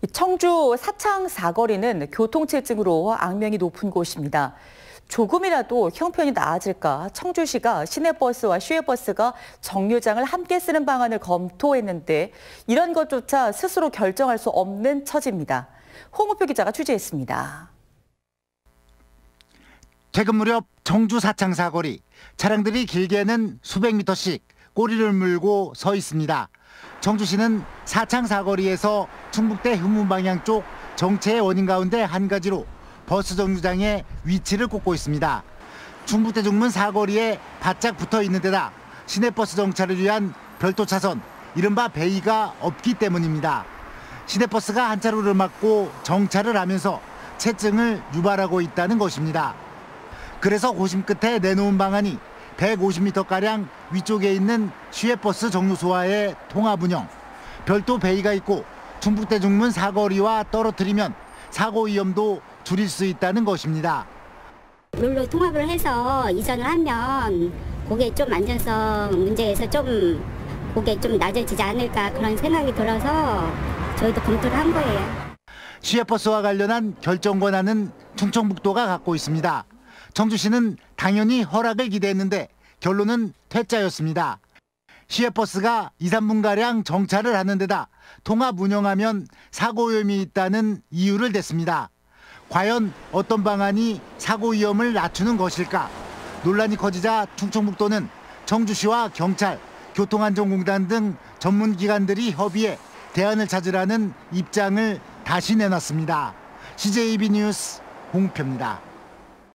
청주 사창 사거리는 교통체증으로 악명이 높은 곳입니다. 조금이라도 형편이 나아질까 청주시가 시내버스와 시외버스가 정류장을 함께 쓰는 방안을 검토했는데 이런 것조차 스스로 결정할 수 없는 처지입니다. 홍우표 기자가 취재했습니다. 퇴근 무렵 청주 사창 사거리, 차량들이 길게는 수백 미터씩 꼬리를 물고 서 있습니다. 청주시는 사창 사거리에서 충북대 후문 방향 쪽 정체의 원인 가운데 한 가지로 버스 정류장의 위치를 꼽고 있습니다. 충북대 중문 사거리에 바짝 붙어 있는 데다 시내버스 정차를 위한 별도 차선, 이른바 베이가 없기 때문입니다. 시내버스가 한 차로를 막고 정차를 하면서 체증을 유발하고 있다는 것입니다. 그래서 고심 끝에 내놓은 방안이 150m가량 위쪽에 있는 시외버스 정류소와의 통합 운영, 별도 베이가 있고 충북대 중문 사거리와 떨어뜨리면 사고 위험도 줄일 수 있다는 것입니다. 룰로 통합을 해서 이전을 하면 그게 좀 안전성 문제에서 그게 좀 낮아지지 않을까 그런 생각이 들어서 저희도 검토를 한 거예요. 시외버스와 관련한 결정 권한은 충청북도가 갖고 있습니다. 청주시는 당연히 허락을 기대했는데 결론은 퇴짜였습니다. 시외버스가 2, 3분가량 정차를 하는 데다 통합 운영하면 사고 위험이 있다는 이유를 댔습니다. 과연 어떤 방안이 사고 위험을 낮추는 것일까? 논란이 커지자 충청북도는 청주시와 경찰, 교통안전공단 등 전문기관들이 협의해 대안을 찾으라는 입장을 다시 내놨습니다. CJB 뉴스 홍표입니다.